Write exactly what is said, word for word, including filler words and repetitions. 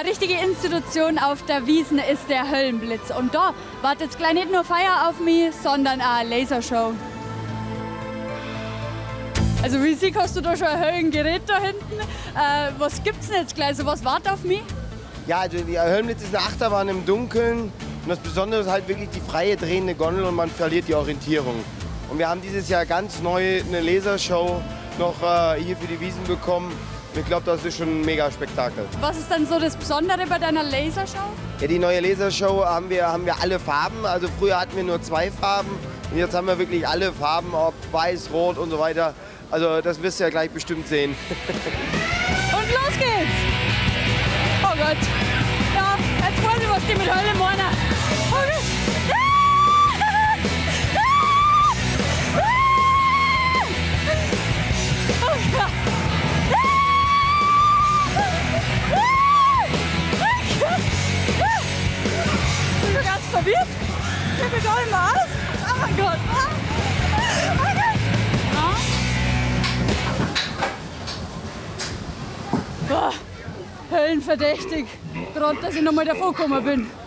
Eine richtige Institution auf der Wiesn ist der Höllenblitz. Und da wartet jetzt gleich nicht nur Feier auf mich, sondern auch eine Lasershow. Also wie siehst, hast du da schon ein Höllengerät da hinten. Äh, was gibt's denn jetzt gleich? So was wartet auf mich? Ja, also die Höllenblitz ist eine Achterbahn im Dunkeln. Und das Besondere ist halt wirklich die freie drehende Gondel und man verliert die Orientierung. Und wir haben dieses Jahr ganz neu eine Lasershow noch äh, hier für die Wiesn bekommen. Und ich glaube, das ist schon ein mega Spektakel. Was ist dann so das Besondere bei deiner Lasershow? Ja, die neue Lasershow haben wir, haben wir alle Farben. Also früher hatten wir nur zwei Farben und jetzt haben wir wirklich alle Farben, ob weiß, rot und so weiter. Also das wirst du ja gleich bestimmt sehen. Und los geht's! Oh Gott! Ja, jetzt weiß ich, was die mit Hölle meinen. Oh Gott! Oh Gott! Ich bin ganz verwirrt. Ich bin gar nicht mehr aus. Oh mein Gott. Oh Gott. Ja. Boah, höllenverdächtig. Gerade, dass ich noch mal davor gekommen bin.